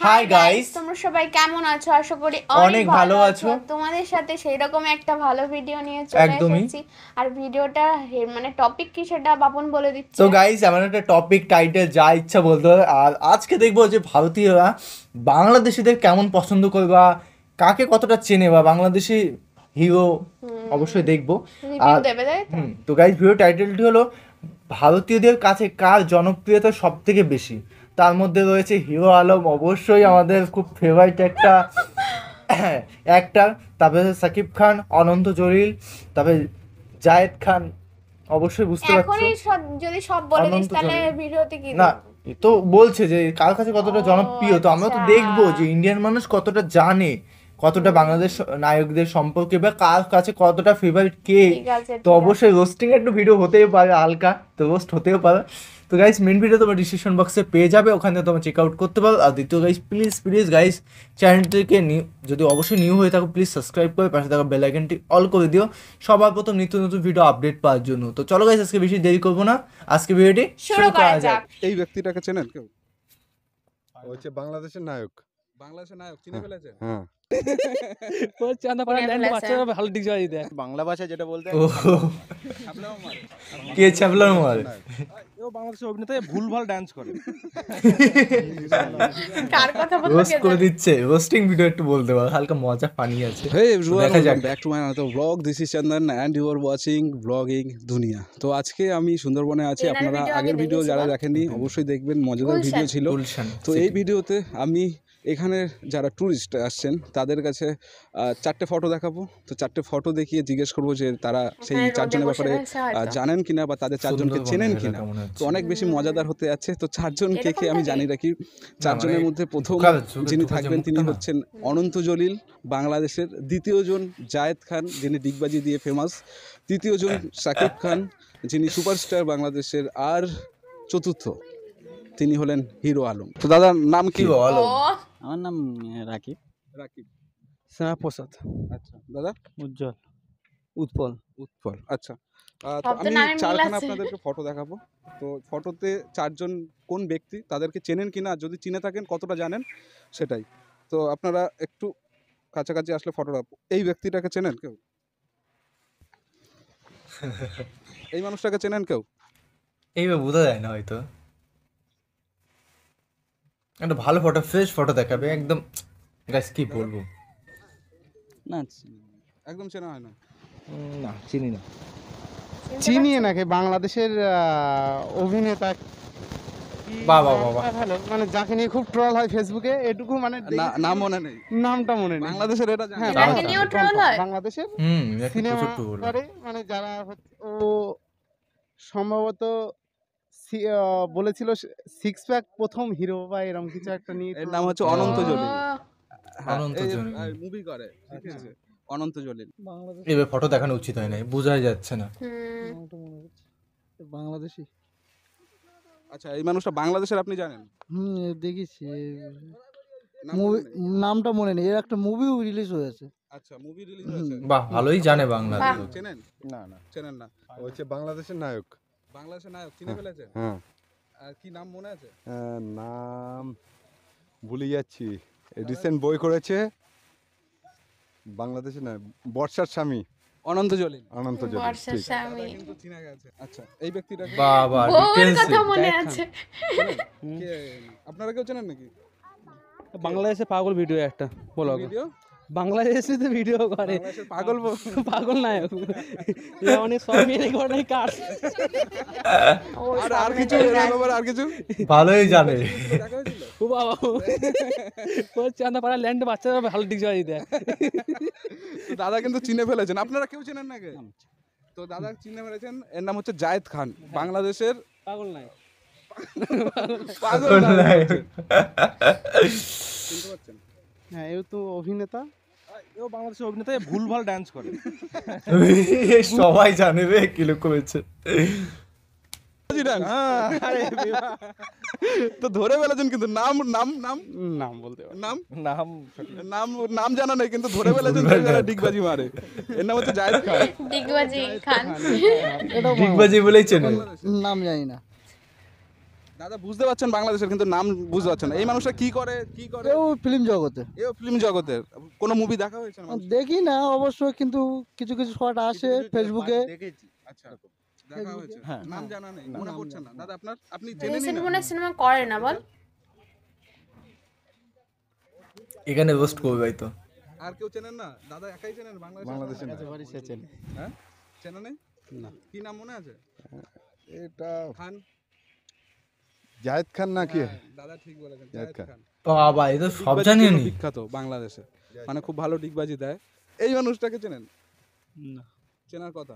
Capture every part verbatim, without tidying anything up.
Hi guys, তোমরা সবাই কেমন আছো? আশা করি অনেক ভালো আছো। তোমাদের সাথে সেই রকম একটা ভালো ভিডিও নিয়ে চলে একদমই। এসেছি। আর ভিডিওটা হে- মানে টপিক কি সেটা বাপন বলে দিচ্ছে। তো গাইস, আমার একটা টপিক টাইটেল যা ইচ্ছা বলতে হবে। আর আজকে দেখবো যে ভারতীয়রা বাংলাদেশিদের কেমন পছন্দ করে বা কাকে কতটা চেনে বা বাংলাদেশি হিরো অবশ্যই দেখবো। রিভিউ আর দেবে, তাই তো? হুম, তো গাইস ভিডিও টাইটেলটি হলো ভারতীয়দের কাছে কার জনপ্রিয়তা সব থেকে বেশি। তার মধ্যে রয়েছে হিরো আলম, অবশ্যই আমাদের খুব ফেভারিট একটা অ্যাক্টার। তারপরে সাকিব খান, অনন্ত জলিল, তারপরে জায়েদ খান, অবশ্যই বুঝতে পারছো। এখনই সব যদি সব বলে দিস অনন্ত তাহলে জলিল। ভিডিওতে কি না, দেবো? এ তো বলছে যে কার কাছে কতটা ও, জনপ্রিয়, তো আমরা তো আচ্ছা। দেখবো যে ইন্ডিয়ান মানুষ কতটা জানে, কতটা বাংলাদেশ নায়কদের সম্পর্কে বা কার কাছে কতটা ফেভারিট কে। ঠিক আছে, তো ঠিক অবশ্যই রোস্টিং একটু ভিডিও হতেই পারে, হালকা তো রোস্ট হতেও পারে। তো গাইস, মেন ভিডিও তোমার ডিসক্রিপশন বক্সে পেয়ে যাবে, ওখানে তোমরা চেক আউট করতে পারো। আর দ্বিতীয় গাইস, প্লিজ প্লিজ গাইস, চ্যানেলটিকে নিউ যদি অবশ্যই নিউ হয়ে থাকো প্লিজ সাবস্ক্রাইব করে পাশে থাকা বেল আইকনটি অল করে দিও সবার প্রথম নিত্য নতুন ভিডিও আপডেট পাওয়ার জন্য। তো চলো গাইস, আজকে বেশি দেরি করবো না, আজকে ভিডিওটি শুরু করা যাক। এই ব্যক্তিটাকে চেনেন কেউ? ও হচ্ছে বাংলাদেশের নায়ক। বাংলাদেশের নায়ক চিনে ফেলেছেন? হ্যাঁ, ও চাঁদাপাড়া চিনে ল্যান্ড ফেলেছে। বাচ্চারা ভালো দিক জয় দেয়। বাংলা ভাষায় যেটা বলতে ও আপনাও মারে। কে ছ্যাবলার মাল। ও বাংলাদেশের অভিনেতা ভুলভাল ডান্স করে। কার কথা বলতে রোস্ট করে দিচ্ছে, রোস্টিং ভিডিও একটু বলতে পারো, হালকা মজা পানি আছে। Hey everyone, দেখা যাক। welcome back to my another vlog. This is Chandan and you are watching vlogging দুনিয়া। তো আজকে আমি সুন্দরবনে আছি। ট্রেনার আপনারা ভিডিও আগের আগে ভিডিও যারা দেখেছিলাম। দেখেননি অবশ্যই দেখবেন, মজাদার গুলশান। ভিডিও ছিল। গুলশান তো এই ভিডিওতে আমি এখানে যারা ট্যুরিস্ট আসছেন তাদের কাছে আহ, চারটে ফটো দেখাবো। তো চারটে ফটো দেখিয়ে জিজ্ঞেস করবো যে তারা সেই ওখানে রোদে চারজনের বসে ব্যাপারে রয়েছে হয়তো। আহ, জানেন কিনা বা তাদের চারজনকে সুন্দরবনের চেনেন এলাকা কিনা। মনে হচ্ছে। তো অনেক বেশি মজাদার হতে যাচ্ছে। তো চারজন কে কে এরকম আমি থাকে? জানি রাখি। চারজনের মানে মধ্যে প্রথম ঢোকা- ঢোকা- যিনি ঢোকা থাকবেন যে তিনি মুখটা না। হচ্ছেন অনন্ত জলিল বাংলাদেশের, দ্বিতীয়জন জায়েদ খান যিনি ডিগবাজি দিয়ে ফেমাস, তৃতীয়জন সাকিব খান যিনি সুপারস্টার বাংলাদেশের, আর চতুর্থ তিনি হলেন হিরো আলম। তো দাদার নাম কি? কি বলো? ও, আমার নাম রাকিব রাকিব। স্নেহা প্রসাদ, আচ্ছা দাদা? উজ্জ্বল, উৎপল। উৎপল। আচ্ছা আহ, তো সব তো আমি নামে মিল চারখানা আছে। আপনাদেরকে ফটো দেখাবো। তো ফটোতে চারজন কোন ব্যক্তি তাদেরকে চেনেন কিনা, যদি চিনে থাকেন কতটা জানেন সেটাই। তো আপনারা একটু কাছাকাছি আসলে ফটোটা। এই ব্যক্তিটাকে চেনেন কেউ? এই মানুষটাকে চেনেন কেউ? এইভাবে বোঝা যায় না হয়তো। একটা ভালো ফটো, ফ্রেশ ফটো দেখাবে একদম। গাইস কি বলবো, না একদম চেনা হয় না। না চিনি না। চিনিয়ে নাকি বাংলাদেশের আহ, অভিনেতা কি বাহ, বাহ, বাহ, বাহ। ভালো, মানে যাকে নিয়ে খুব ট্রল হয় ফেসবুকে, এটুকু মানে না, দেখেছি। নাম মনে নেই। নামটা মনে নেই। বাংলাদেশের এটা জানি। হ্যাঁ, এটাকে বাংলাদেশ- নিয়েও troll হয়? বাংলাদেশের হুম, একটা সিনেমা প্রচুর টুল। করে, মানে যারা হচ্ছে- ও সম্ভবত সি- আহ, বলেছিল সিক্স প্যাক প্রথম হিরো বা এরকম কিছু একটা নিয়ে এর troll নাম হচ্ছে ও। অনন্ত জলিল। অনন্ত জলিল। মুভি করে, ঠিক আছে? অনন্ত জলিল। এবার ফটো দেখানো উচিত হয় না, বোঝাই যাচ্ছে না। হুম, বাংলাদেশি। আচ্ছা, এই মানুষটা বাংলাদেশের আপনি জানেন? হুম, দেখেছি। নাম মনে নেই? নামটা মনে নেই। এর একটা মুভিও রিলিজ হয়েছে। আচ্ছা, মুভি রিলিজ হয়েছে। বাহ, ভালোই জানে বাংলা। বাহ। চেনেন? না না, চেনেন না? ও হচ্ছে বাংলাদেশের নায়ক। বাংলাদেশের নায়ক চিনে ফেলেছেন? হ্যাঁ, আর কি নাম মনে আছে? আহ, নাম ভুলে যাচ্ছি। রিসেন্ট বই করেছে বাংলাদেশের নায়ক, বর্ষার স্বামী অনন্ত জলিল। অনন্ত জলিল। বর্ষার ঠিক। স্বামী। কিন্তু চিনা গেছে। আচ্ছা, এই ব্যক্তিটাকে বাবা, বউয়ের ডিটেলস কথা মনে আছে। চেনেন? কে- আপনারা কেউ চেনেন নাকি? বাংলাদেশে পাগল ভিডিও একটা বলো। ভিডিও বাংলাদেশে তো ভিডিও করে বাংলাদেশের পাগল ব- পাগল নায়ক। এ অনেক সব মেরে করে নাই কার। ও, আর আর সামনে কিছু চলে এর যায়। ব্যাপারে আর কিছু ভালোই জানে। দেখা হয়েছিল? ও বাবা, ও চাঁদাপাড়া ল্যান্ড বাচ্চারা ভালো দিক জয় দেয়। তো দাদা কিন্তু চিনে ফেলেছেন। আপনারা কেউ চেনেন নাকি? তো দাদা চিনে ফেলেছেন। এর নাম হচ্ছে জায়েদ খান, বাংলাদেশের পাগল নায়ক। পাগল পাগল নায়ক নায়ক। হচ্ছে। চিনতে পারছেন? হ্যাঁ, এও তো অভিনেতা। ও বাংলাদেশের অভিনেতা ভুলভাল ডান্স করে। সবাই জানে রে কি লোক করেছে। জিরান। তো ধরে ফেলেছেন কিন্তু নাম নাম নাম নাম বলতে পারবো না। নাম নাম নাম নাম জানা নেই কিন্তু ধরে ফেলেছেন যে যারা ডিগবাজি মারে। এর নাম হচ্ছে জায়েদ খান। ডিগবাজি খান। ডিগবাজি বলেই চেনে। নাম জানি না। দাদা বুঝতে পারছেন বাংলাদেশের, কিন্তু নাম বুঝতে পারছেন না। এই মানুষটা কি করে কি করে? এও ফিল্ম জগতে এও ফিল্ম জগতের কোনো মুভি দেখা হয়েছে না মানুষের? দেখি না অবশ্য, কিন্তু কিছু কিছু শর্ট আসে ফেসবুকে। দেখেছি। আচ্ছা দেখা হয়েছে, হ্যাঁ। নাম জানা নেই, মনে পড়ছে না। দাদা আপনার, আপনি চেনেনই রিসেন্ট না? মনে সিনেমা করে না বল। এখানে রোস্ট করবে ভাই তো। আর কেউ চেনেন না? দাদা একাই চেনেন বাংলাদেশে? বাংলাদেশে না। হ্যাঁ চেনা নেই? না। কি নাম মনে আছে? এটা খান। জায়েদ খান নাকি? হ্যাঁ, দাদা ঠিক বলেছেন, জায়েদ জায়েদ খান। খান। বাবা এ তো সব ডিগবাজির জানি জন্য নি। বিখ্যাত বাংলাদেশে, মানে খুব ভালো ডিগবাজি দেয়। এই মানুষটাকে চেনেন? না। চেনার কথা।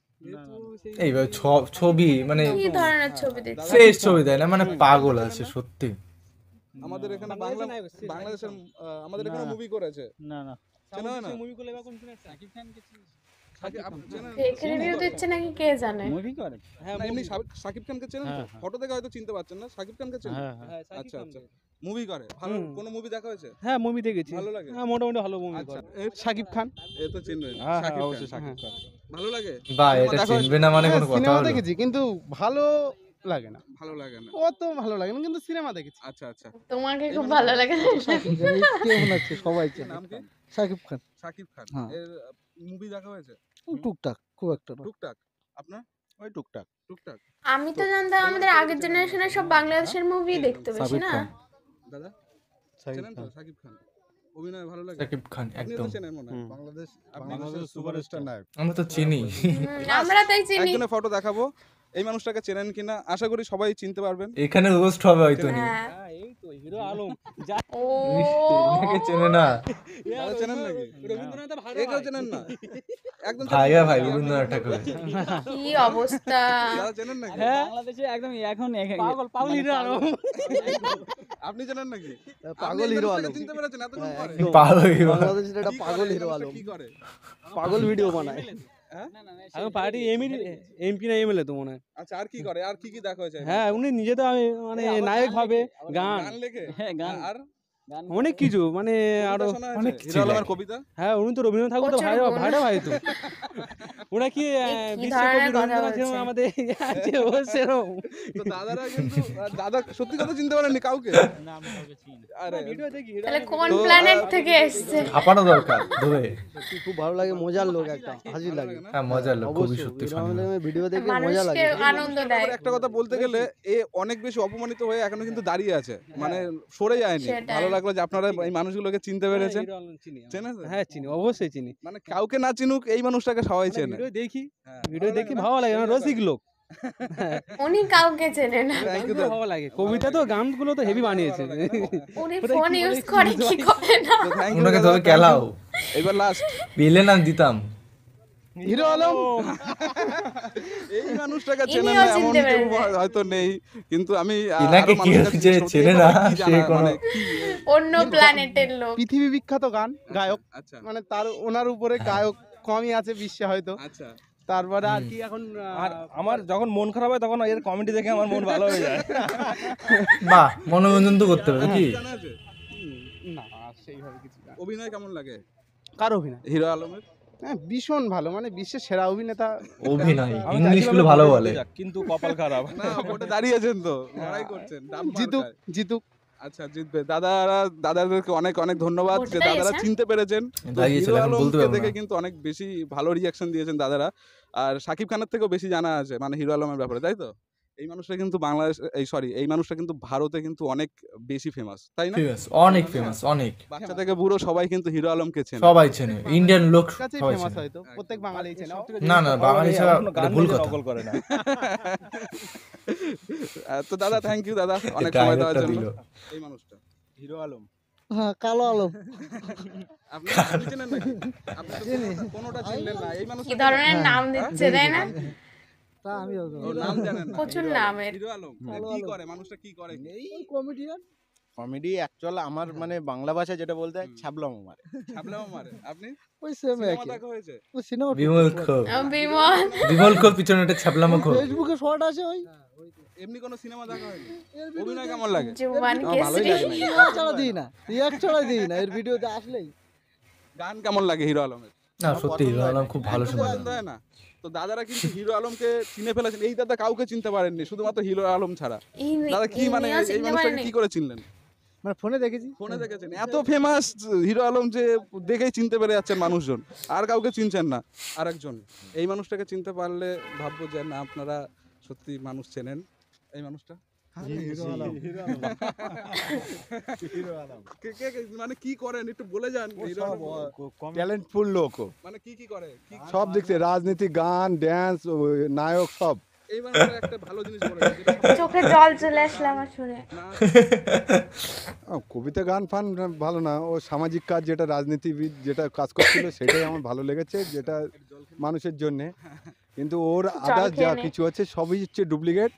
এইবার ছ- ছবি মানে কি ধরনের ছবি দেখছিস? ফ্রেশ ছবি দেয় না, মানে পাগল আছে সত্যি। আমাদের এখানে বাংলা বাংলাদেশের আহ, আমাদের এখানে না। মুভি করেছে, না না চেনা হয় না? মুভি করলে এবার কোন শুনেছে? শাকিব খানকে সাকিব- আপনি চেনেন? ফেক রিভিউ দিচ্ছে নাকি কে জানে? মুভি করে হ্যাঁ না, এমনি সাকিব- শাকিব খানকে চেনেন তো? হ্যাঁ, হ্যাঁ। ফটো দেখে হয়তো চিনতে পারছেন না, শাকিব খানকে চেনেন? হ্যাঁ হ্যাঁ হ্যাঁ, শাকিব আচ্ছা, খান আচ্ছা। করে। মুভি করে ভালো, হুম। কোনো মুভি দেখা হয়েছে? হ্যাঁ মুভি দেখেছি। ভালো লাগে? হ্যাঁ মোটামুটি ভালো মুভি আচ্ছা, করে। এ- শাকিব খান। এ তো চিনবেন, হ্যাঁ শাকিব হ্যাঁ অবশ্যই খান। শাকিব খান। ভালো লাগে? বা সিনেমা এটা দেখা হয়েছে? চিনবে না মানে কোনো কথা সিনেমা হলো? দেখেছি কিন্তু ভালো লাগে না, ভালো লাগে না। অত ভালো লাগে না, কিন্তু সিনেমা দেখেছি। আচ্ছা আচ্ছা। তোমাকে খুব ভালো লাগে। শাকিব খান, এই কে মনে হচ্ছে সবাই কি চেনে। নাম কি? শাকিব খান শাকিব খান। হ্যাঁ। এর মুভি দেখা হয়েছে? টুকটাক, খুব একটা না। টুকটাক। আপনার? ওই টুকটাক টুকটাক। আমি তো জানতাম আমাদের আগের জেনারেশনের সব বাংলাদেশের মুভি দেখতে বেশি শাকিব না। খান। দাদা শাকিব চেনেন তো খান। শাকিব খান? অভিনয় ভালো লাগে? শাকিব খান আপনিও তো একদম। চেনেন মনে হয়। বাংলাদেশ আপনি বাংলাদেশের সুপারস্টার নায়ক। আমরা তো চিনি। হুম, আমরা তাই চিনি। একজনের ফটো দেখাবো, এই মানুষটাকে চেনেন কিনা আশা করি সবাই চিনতে পারবেন। এখানে রোস্ট হবে হয়তো নি। হ্যাঁ। হ্যাঁ এই তো হিরো আলম। যা ও এনাকে চেনে না দাদা চেনেন নাকি? রবীন্দ্রনাথ ভালো একেও চেনেন না? একদম ভাইয়া ভাই রবীন্দ্রনাথ ঠাকুর। কি অবস্থা। দাদা চেনেন নাকি? হ্যাঁ বাংলাদেশে একদম এখন এক- পাগল পাগল মানে হিরো আলম। আপনি জানেন নাকি? পাগল আপনি এই হিরো মানুষটাকে আলম। চিনতে পেরেছেন এতক্ষণ পরে? একদম। পাগল হিরো। বাংলাদেশের একটা কি পাগল করে? এই হিরো মানুষটা আলম, কি করে? পাগল ভিডিও বানায়। হ্যাঁ? না, না, না, এখন সেই- পার্টি এমপি এমপি না এমএলএ তো মনে হয়। আচ্ছা, আর কি করে? আর কি কি দেখা হয়েছে? হ্যাঁ উনি নিজে তো আমি মানে নায়ক ভাবে গান গান লেখে? হ্যাঁ, গান। আর গান অনেক কিছু মানে আরো কবিতা শোনা অনেক হয়েছে? কিছু হিরো আলমের লেখে। কবিতা? হ্যাঁ উনি তো রবীন্দ্রনাথ ঠাকুর তো প্রচুর ভাইরা গুণ। ভাইরা ভাই তো। ওরা কি আহ, এ কি বিশ্বকবি ধরনের কথা রবীন্দ্রনাথ যেরকম বলছে? আমাদের আছে ও সেরকম। তো দাদারা কিন্তু দাদা সত্যি কথা চিনতে পারেননি কাউকে? না, আমি কাউকে চিনি না। আরে ভিডিও দেখি হিরো তাহলে আলম কোন তো, প্ল্যানেট আহ, থেকে এসেছে? হাঁপানো দরকার ধরে। সত্যি খুব ভালো লাগে, মজার লোক একটা, হাসি লাগে। হ্যাঁ মজার লোক, খুবই অবশ্যই সত্যি হিরো ফানি। আলমের ভিডিও দেখে মজা মানুষকে লাগে। আনন্দ দেয়। তারপরে একটা কথা বলতে গেলে এ অনেক বেশি অপমানিত হয়ে এখনো কিন্তু দাঁড়িয়ে আছে, মানে সরে যায়নি। সেটাই। ভালো লাগলো যে আপনারা এই মানুষগুলোকে চিনতে পেরেছেন। হিরো আলম চিনি আমি। চেনেন তো? হ্যাঁ চিনি অবশ্যই চিনি। মানে কাউকে না চিনুক এই মানুষটাকে সবাই চেনে। ভিডিও দেখি হ্যাঁ, ভিডিও ভালো দেখি লাগে না? ভালো লাগে আমার রসিক লোক। উনি কাউকে চেনে না। Thank you, ভালো লাগে কবিতা তো গানগুলো তো হেভি বানিয়েছে। উনি ওটা ফোন কি ইউজ বলে, করে কি কি করে না? তো thank you ওনাকে দাদা, তবে thank খেলাও you। এবার লাস্ট পেলে নাম দিতাম। হিরো আলম। এই মানুষটাকে ইনিও চেনেন না এমন চিনতে কেউ পেরেছেন। হয়তো নেই, কিন্তু আমি আহ, ইনাকে আরো কেউ মানুষের কাছে যে জিজ্ঞেস করতে চেনে চাই, না, কি সে জানা, কোনো- মানে কি? অন্য প্ল্যানেটের লোক। পৃথিবী বিখ্যাত গান গায়ক, আচ্ছা মানে তার ওনার উপরে গায়ক কমই আছে বিশ্বে হয়তো। আচ্ছা। তারপরে আর কি এখন আর আমার যখন মন খারাপ হয় তখন এর কমেডি দেখে আমার মন ভালো হয়ে যায়। বাহ মনোরঞ্জন তো করতে হবে কি? জানা আছে? না সেইভাবে কিছু না। অভিনয় কেমন লাগে কার অভিনয়? হিরো আলমের? হ্যাঁ ভীষণ ভালো, মানে বিশ্বের সেরা অভিনেতা। অভিনয় ইংলিশ গুলো ভালো বলে। কিন্তু কপাল খারাপ। না ভোটে দাঁড়িয়েছেন তো, লড়াই করছেন, ডাব জিতুক মার্কায়। জিতুক। আচ্ছা জিতবে। দাদারা দাদাদেরকে অনেক অনেক ধন্যবাদ ভোটে যে দাদারা দাঁড়িয়েছে? চিনতে পেরেছেন। তো দাঁড়িয়েছিল, হিরো এখন বলতে আলমকে পারবো দেখে না। কিন্তু অনেক বেশি ভালো রিয়াকশন দিয়েছেন দাদারা। আর শাকিব খানের থেকেও বেশি জানা আছে মানে হিরো আলমের ব্যাপারে, তাই তো? এই মানুষটা কিন্তু বাংলাদেশ এই সরি এই মানুষটা কিন্তু ভারতে কিন্তু অনেক বেশি ফেমাস, তাই না? ফেমাস, অনেক ফেমাস, অনেক। বাচ্চা থেকে বুড়ো সবাই কিন্তু হিরো আলমকে চেনে। সবাই চেনে, ইন্ডিয়ান লোক কাছে সবাই ফেমাস চেনে। হয়তো, প্রত্যেক বাঙালি চেনে। না না বাঙালি ছাড়া এটা ভুল কথা। করে না। আহ, তো দাদা থ্যাংক ইউ দাদা অনেক এটা সময় দেওয়ার আরেকটা জন্য। দিল। এই মানুষটা হিরো আলম হ্যাঁ কালো আলম। আপনি আপনি চেনেন নাকি? আপনি তো কোনোটা- কোনোটা চিনলেন না। এই মানুষটা কি ধরনের নাম দিচ্ছে তাই না? তা আমি ও নাম জানেন না? প্রচুর হিরো আলম। নামের। হিরো আলম কালো কি আলম। করে মানুষটা কি করে? কমেডিয়ান। কমেডি অ্যাকচুয়াল আমার মানে বাংলা ভাষায় যেটা বলতে হয় হুম। ছাবলাম মারে। ছাবলাও মারে। আপনি ওই সেম সিনেমা একই। দেখা হয়েছে? ওই সিনেমা বিমল খোপ, আহ, বিমল। বিমল খোপ পিছনে একটা ছাপলামো খোপ। ফেসবুকে শর্ট আছে ওই। এমনি কোনো সিনেমা দেখা হয়নি? অভিনয় কেমন লাগে? জুবান আমার ভালোই কেসরি। লাগে না। রিয়াক্ট ছাড়া দিই না, রিয়াক্ট ছাড়া দিই না, এর ভিডিওতে আসলেই। গান কেমন লাগে হিরো আলমের? না সত্যি হিরো আলম খুব ভালো একদম সময়। পছন্দ হয় না। তো দাদারা কিন্তু হিরো আলমকে চিনে ফেলেছেন, এই দাদা কাউকে চিনতে পারেননি শুধুমাত্র হিরো আলম ছাড়া। এই দাদা কি মানে এমনিও এই চিনতে মানুষটাকে পারেনি। কি করে চিনলেন? মানে ফোনে দেখেছি। ফোনে দেখেছেন, এত ফেমাস হিরো আলম যে দেখেই চিনতে পেরে যাচ্ছেন মানুষজন, আর কাউকে চিনছেন না। আরেকজন এই মানুষটাকে চিনতে পারলে ভাববো যে না আপনারা সত্যি মানুষ চেনেন। এই মানুষটা কে- কে- কে- মানে কি করেন একটু বলে যান। হিরো আলম ট্যালেন্টফুল লোক ও। মানে কি কি করে কি সব দিক থেকে রাজনীতি, গান, ড্যান্স, নায়ক সব। এই মানুষটা একটা ভালো জিনিস বলে চোখে জল চলে আসলো আমার শুনে। আহ, কবিতা, গান ফান ভালো না, ও সামাজিক কাজ যেটা রাজনীতিবিদ যেটা কাজ করছিল সেটাই আমার ভালো লেগেছে, যেটা মানুষের জন্যে। কিন্তু ওর আদার্স খেয়ে যা নে। কিছু আছে সবই হচ্ছে ডুপ্লিকেট।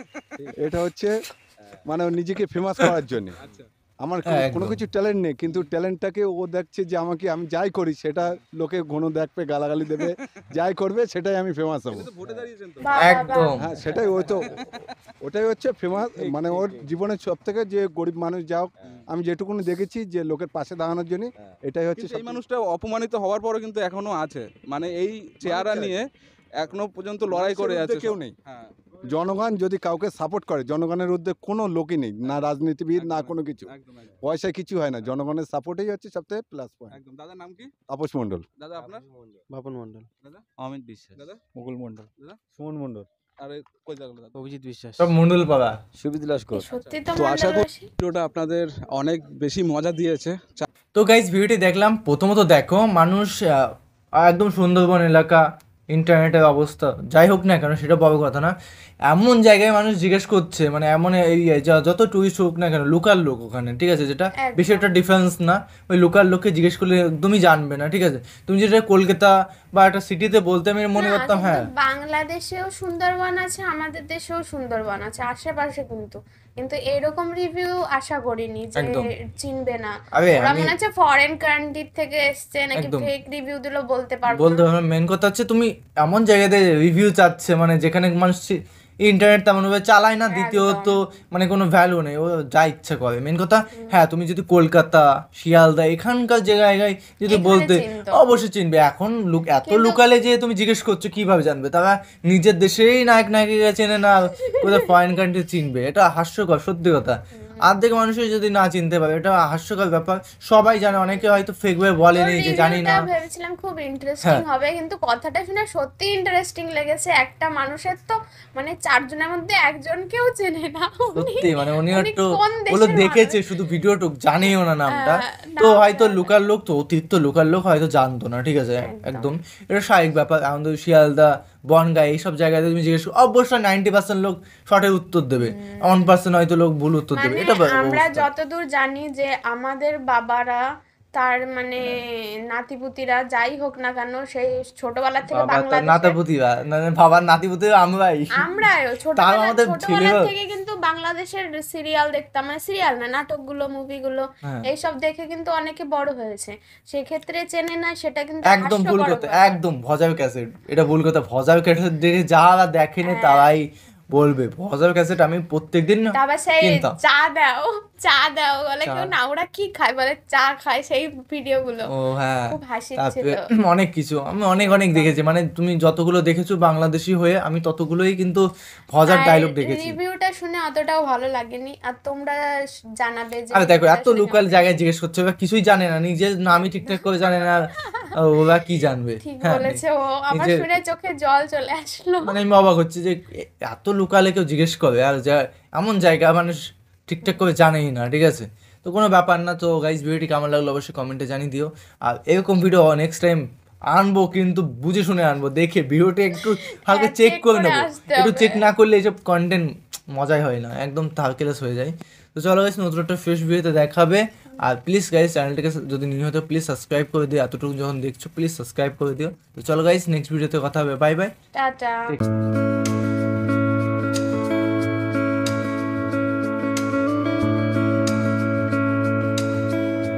এটা হচ্ছে মানে ও নিজেকে ফেমাস করার জন্য। আমার কোনো- হ্যাঁ, কোনো একদম। কিছু ট্যালেন্ট নেই, কিন্তু ট্যালেন্টটাকে ও দেখছে যে আমাকে আমি যাই করি সেটা লোকে ঘন দেখবে, গালাগালি দেবে, যাই করবে সেটাই আমি ফেমাস হব। ভোটে দাঁড়িয়েছেন তো। বাহ, বাহ, বাহ। একদম হ্যাঁ সেটাই, ওই তো ওটাই হচ্ছে ফেমাস। মানে ওর জীবনের সব থেকে যে গরিব মানুষ যাও, আমি যেটুকুনি দেখেছি যে লোকের পাশে দাঁড়ানোর জন্য, এটাই হচ্ছে কিন্তু এই সব- মানুষটা অপমানিত হওয়ার পরও কিন্তু এখনো আছে, মানে এই চেহারা নিয়ে এখনো পর্যন্ত লড়াই করে মানুষের আছে ঊর্ধ্বে কেউ নেই। হ্যাঁ জনগণ যদি কাউকে সাপোর্ট করে, জনগণের ঊর্ধ্বে কোনো লোকই নেই, না রাজনীতিবিদ না কোনো কিছু। একদম একদম পয়সায় কিছু হয় না, জনগণের সাপোর্টেই হচ্ছে সবথেকে প্লাস পয়েন্ট। একদম। দাদার নাম কি? তাপস মণ্ডল। দাদা আপনার? বাপন মন্ডল। দাদা অমিত বিশ্বাস, দাদা মুকুল মন্ডল, সুমন মন্ডল। আর এই কই জায়গা দাদা? অভিজিৎ বিশ্বাস, সব মন্ডল পাড়া। সুবিদ লস্কর। সত্যি তো তো আশা করি মন্ডলবাসী। ভিডিওটা আপনাদের অনেক বেশি মজা দিয়েছে। তো গাইজ ভিডিওটি দেখলাম, প্রথমত দেখো মানুষ আহ, একদম সুন্দরবন এলাকা, ইন্টারনেটের অবস্থা যাই হোক না কেন সেটা বড় কথা না, এমন জায়গায় মানুষ জিজ্ঞেস করছে, মানে এমন এরিয়ায় যা যত টুরিস্ট হোক না কেন, লোকাল লোক ওখানে, ঠিক আছে, যেটা একদম। বেশি একটা ডিফারেন্স না, ওই লোকাল লোককে জিজ্ঞেস করলে একদমই জানবে না, ঠিক আছে। তুমি যেটা কলকাতা বা একটা সিটিতে বলতে আমি মনে না, করতাম কিন্তু হ্যাঁ বাংলাদেশেও সুন্দরবন আছে, আমাদের দেশেও সুন্দরবন আছে আশেপাশে, কিন্তু কিন্তু এরকম রিভিউ আশা করিনি যে একদম। চিনবে না। আরে ওরা আমি মনে হচ্ছে ফরেন কান্ট্রি থেকে এসছে নাকি, একদম। ফেক রিভিউ দিলো বলতে পারবো বলতে না। পারবো মেন কথা হচ্ছে তুমি এমন জায়গাতে রিভিউ চাচ্ছে, মানে যেখানে মানুষ ইন্টারনেট তেমনভাবে চালায় না, দ্বিতীয়ত মানে কোনো ভ্যালু নেই, ও যা ইচ্ছা করে। মেন কথা হ্যাঁ তুমি যদি কলকাতা, শিয়ালদা এখানকার জায়গায় যদি এখানে বলতে চিনতো। অবশ্যই চিনবে। এখন লোক এত কিন্তু- লোকালে যে তুমি জিজ্ঞেস করছো কিভাবে জানবে, তারা নিজের দেশেই নায়ক নায়িকা চেনে না, কোথাও ফরেন কান্ট্রি চিনবে? এটা হাস্যকর সত্যি কথা। অর্ধেক মানুষই যদি না চিনতে পারে, এটা হাস্যকর ব্যাপার। সবাই জানে, অনেকে হয়তো ফেক ভাবে বলেনি যে জানি না। রিভিউটা ভেবেছিলাম খুব ইন্টারেস্টিং হ্যাঁ। হবে, কিন্তু কথাটা শুনে সত্যি ইন্টারেস্টিং লেগেছে। একটা মানুষের তো মানে চারজনের মধ্যে একজনকেও চেনে না, উনি সত্যি মানে উনি উনি একটু কোন ওগুলো দেশের দেখেছে মানুষ? শুধু ভিডিওটুক, জানেও না নামটা। আহ, তো নাম হয়তো জানে। লোকাল লোক, তো অতিরিক্ত লোকাল লোক হয়তো জানতো না, ঠিক আছে, একদম এটা স্বাভাবিক ব্যাপার। আমাদের শিয়ালদা, বনগাঁ এইসব জায়গাতে তুমি জিজ্ঞেস করো, অবশ্যই নাইনটি পার্সেন্ট লোক সঠিক উত্তর দেবে, ওয়ান পার্সেন্ট হয়তো লোক ভুল উত্তর দেবে। মানে এটা ব্যাপার- আমরা অবস্থা। যতদূর জানি যে আমাদের বাবারা, তার মানে নাতিপুতিরা যাই হোক না কেন, সেই ছোটবেলা থেকে বাবা তার বাংলাদেশে নাতাপুতিরা, মানে বাবার নাতিপুতিরা আমরাই। আমরাও তাও ছোটবেলা আমাদের ছোটবেলা ছেলেরা- থেকে কিন্তু বাংলাদেশের সিরিয়াল দেখতাম, মানে সিরিয়াল না, নাটকগুলো, মুভিগুলো, হ্যাঁ। এইসব দেখে কিন্তু অনেকে বড় হয়েছে। সেক্ষেত্রে চেনে না, সেটা কিন্তু একদম ভুল হাস্যকর কথা, ব্যাপার। একদম ভজার ক্যাসেট, এটা ভুল কথা। ভজার ক্যাসেট দেখে যারা দেখেনি তারাই বলবে। ভজার ক্যাসেট আমি প্রত্যেকদিন তারপর সেই কিনতাম। চা দাও, চা দাও বলে, চা। কেউ না ওরা কি খায় বলে চা খায়, সেই ভিডিওগুলো ও হ্যাঁ, খুব হাসি তারপরে ছিল। অনেক কিছু আমি অনেক অনেক দেখেছি। মানে তুমি যতগুলো দেখেছো বাংলাদেশি হয়ে, আমি ততগুলোই কিন্তু ভজার ডায়লগ দেখেছি। রিভিউটা শুনে অতটাও ভালো লাগেনি, আর তোমরা জানাবে যে আরে দেখো review টা এত শুনে লোকাল কেমন জায়গায় জিজ্ঞেস করছে, ওরা কিছুই জানে না, নিজের নামই ঠিকঠাক করে জানে না, ওরা কি জানবে? ঠিক হ্যাঁ, বলেছে ও, আমার নিজের- শুনে চোখে জল চলে আসলো। মানে আমি অবাক হচ্ছে যে এত লোকালে কেউ জিজ্ঞেস করে, আর যা এমন জায়গা মানুষ ঠিকঠাক করে জানেই না, ঠিক আছে। তো কোনো ব্যাপার না। তো গাইস ভিডিওটি কেমন লাগলো অবশ্যই কমেন্টে জানিয়ে দিও। আর এরকম ভিডিও নেক্সট টাইম আনবো, কিন্তু বুঝে শুনে আনবো, দেখে ভিডিওটা একটু হালকা হ্যাঁ, চেক check করে করে নেবো। আসতে একটু হবে। চেক না করলে এইসব কন্টেন্ট মজাই হয় না, একদম থার্কেলেস হয়ে যায়। তো চলো গাইস নতুন একটা ফ্রেশ ভিডিওতে দেখাবে। আর প্লিজ গাইস চ্যানেলটাকে যদি নিয়ে হতো প্লিজ সাবস্ক্রাইব করে দিও, এতটুকু যখন দেখছো প্লিজ সাবস্ক্রাইব করে দিও। তো চলো গাইস নেক্সট ভিডিওতে কথা হবে, বাই বাই। টাটা। Next.